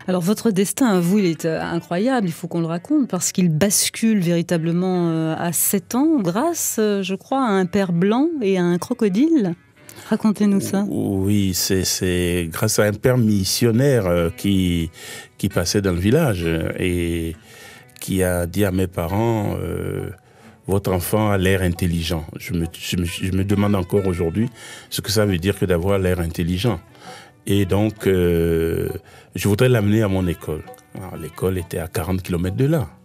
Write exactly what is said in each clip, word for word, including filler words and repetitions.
Alors votre destin, à vous, il est incroyable, il faut qu'on le raconte, parce qu'il bascule véritablement à sept ans, grâce, je crois, à un père blanc et à un crocodile. Racontez-nous ça. Oui, c'est grâce à un père missionnaire qui, qui passait dans le village et qui a dit à mes parents... Euh, votre enfant a l'air intelligent. Je me, je, me, je me demande encore aujourd'hui ce que ça veut dire que d'avoir l'air intelligent. Et donc, euh, je voudrais l'amener à mon école. L'école était à quarante kilomètres de là.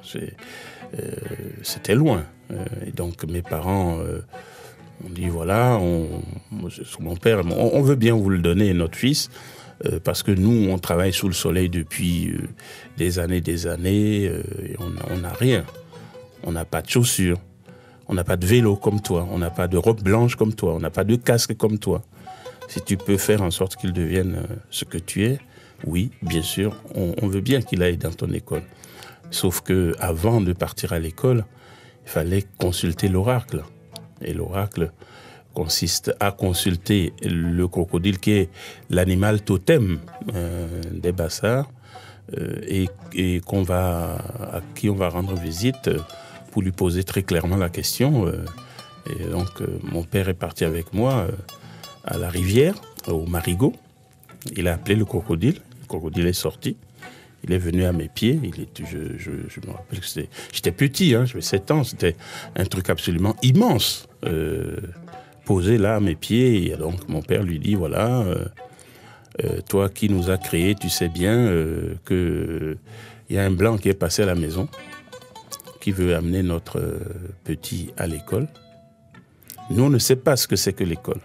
C'était euh, loin. Euh, et donc, mes parents euh, ont dit, voilà, on, mon père, on, on veut bien vous le donner, notre fils, euh, parce que nous, on travaille sous le soleil depuis euh, des années, des années, euh, et on n'a rien. On n'a pas de chaussures, on n'a pas de vélo comme toi, on n'a pas de robe blanche comme toi, on n'a pas de casque comme toi. Si tu peux faire en sorte qu'il devienne ce que tu es, oui, bien sûr, on, on veut bien qu'il aille dans ton école. Sauf que avant de partir à l'école, il fallait consulter l'oracle. Et l'oracle consiste à consulter le crocodile qui est l'animal totem euh, des Bassards euh, et, et qu'on va, à qui on va rendre visite euh, pour lui poser très clairement la question. Euh, et donc, euh, mon père est parti avec moi euh, à la rivière, au marigot. Il a appelé le crocodile. Le crocodile est sorti. Il est venu à mes pieds. Il est, je, je, je me rappelle que c'était... J'étais petit, hein, j'avais sept ans. C'était un truc absolument immense. Euh, posé là à mes pieds. Et donc, mon père lui dit, voilà, euh, euh, toi qui nous as créés, tu sais bien euh, qu'il euh, y a un blanc qui est passé à la maison, qui veut amener notre petit à l'école. Nous, on ne sait pas ce que c'est que l'école.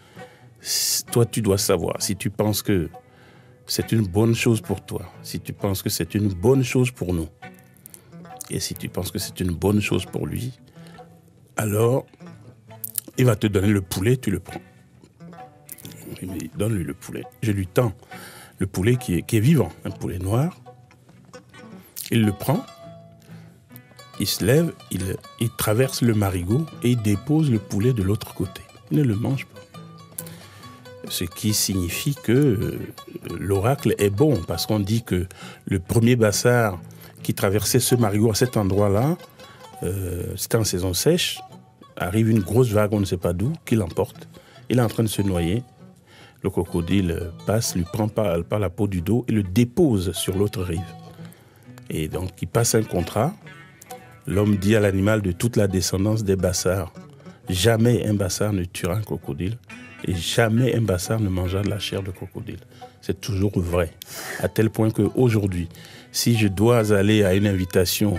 Toi, tu dois savoir. Si tu penses que c'est une bonne chose pour toi, si tu penses que c'est une bonne chose pour nous, et si tu penses que c'est une bonne chose pour lui, alors, il va te donner le poulet, tu le prends. Donne-lui le poulet. Je lui tends le poulet qui est, qui est vivant, un poulet noir. Il le prend. Il se lève, il, il traverse le marigot et il dépose le poulet de l'autre côté. Il ne le mange pas. Ce qui signifie que euh, l'oracle est bon, parce qu'on dit que le premier Bassard qui traversait ce marigot à cet endroit-là, euh, c'était en saison sèche, arrive une grosse vague, on ne sait pas d'où, qui l'emporte. Il est en train de se noyer. Le crocodile passe, lui prend par, par la peau du dos et le dépose sur l'autre rive. Et donc, il passe un contrat. L'homme dit à l'animal de toute la descendance des Bassards, jamais un Bassard ne tuera un crocodile et jamais un Bassard ne mangera de la chair de crocodile. C'est toujours vrai. À tel point qu'aujourd'hui, si je dois aller à une invitation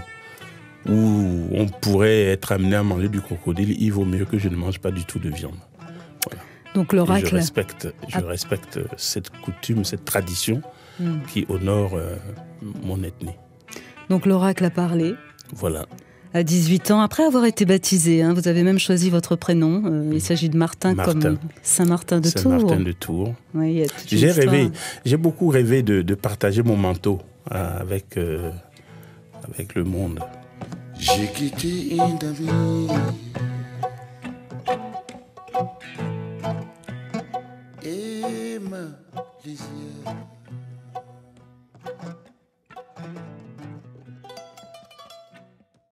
où on pourrait être amené à manger du crocodile, il vaut mieux que je ne mange pas du tout de viande. Voilà. Donc l'oracle... Je respecte, je ah. respecte cette coutume, cette tradition mm. qui honore euh, mon ethnie. Donc l'oracle a parlé. Voilà. À dix-huit ans, après avoir été baptisé, hein, vous avez même choisi votre prénom. Euh, il s'agit de Martin, Martin. comme Saint-Martin de Tours. Saint-Martin de Tours. Oui, j'ai rêvé, j'ai beaucoup rêvé de, de partager mon manteau euh, avec, euh, avec le monde. J'ai quitté Indavie.